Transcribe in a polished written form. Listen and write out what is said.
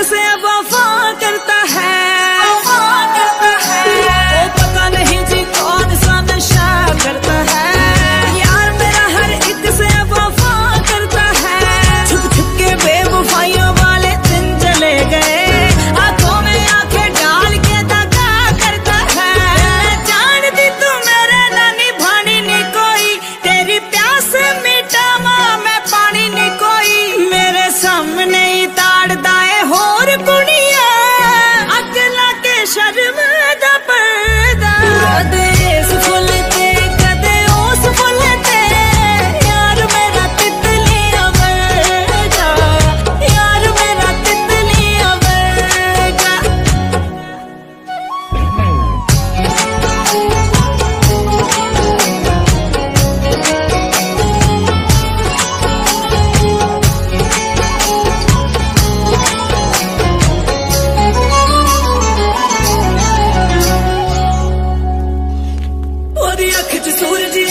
से वफा करता है। ओ पता नहीं जी कौन सा नशा करता है, यार मेरा हर एक से वफा करता है। छुप छुप के बेवफाइयों वाले दिन चले गए, आंखों में आंखें डाल के दगा करता है। जानती तू मेरे नानी भानी नहीं कोई, तेरी प्यास मीठा माँ मैं पानी नहीं कोई। मेरे सामने ही ताड़दा है होर कुड़िया, अगला के शर्म दा पर्दा। कदे इस फुल ते कदे उस फुल ते, यार मेरा तितलियां वर्गा, यार मेरा तितलियां वर्गा। ओदी अख च सूरज